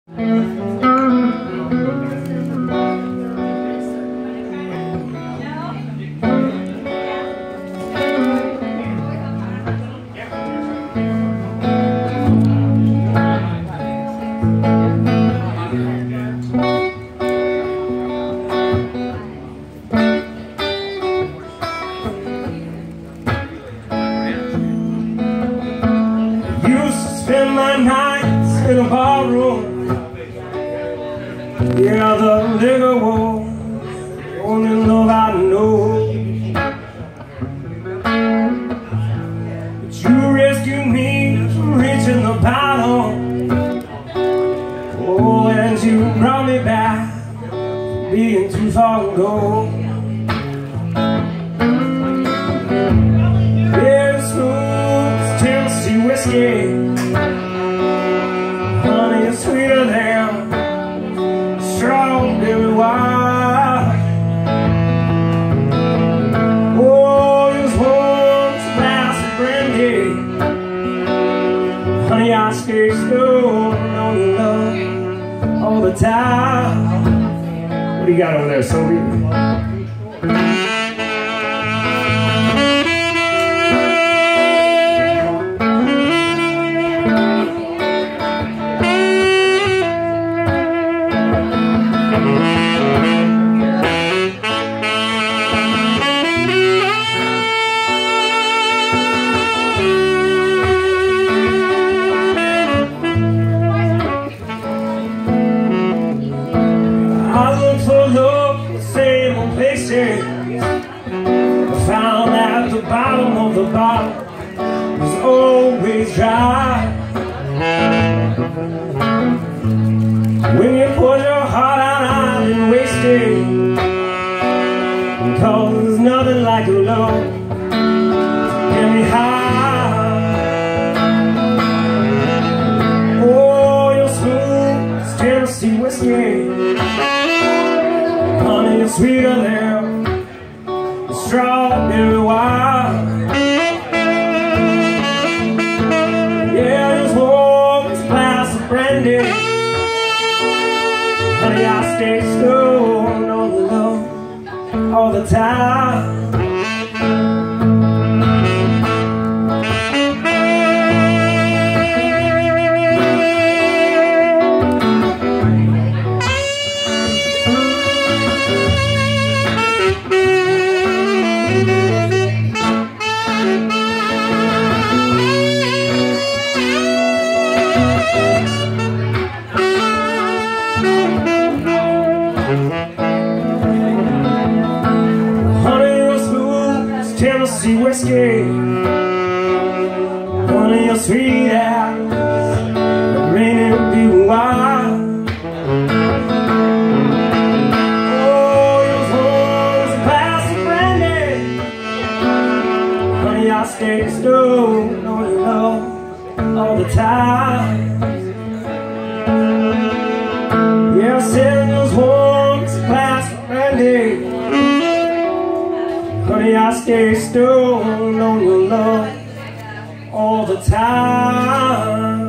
Spend my nights in a barroom. Yeah, the liquor was the only love I know. But you rescued me from reaching the bottom. Oh, and you brought me back from being too far ago. Yeah, smooth Tennessee whiskey, honey, it's sweeter than strawberry wine. Oh, this one's a glass of brandy, honey, I stay stoned on your love all the time. What do you got over there, Sophie? I found at the bottom of the bottle was always dry. When you poured your heart out, I didn't waste it, because there's nothing like your love to get me high. Oh, your smooth Tennessee whiskey, honey, it's sweeter than strawberry wine. Yeah, this warmest glass of brandy, honey, I stay stoned on the love all the time. Tennessee whiskey, honey, you're sweet as rainy blue wine. Oh, your voice a glass of brandy, honey, I stay stoned on your love all the time. Yeah, I said those warms a glass of brandy, honey, I stay stoned on your love all the time.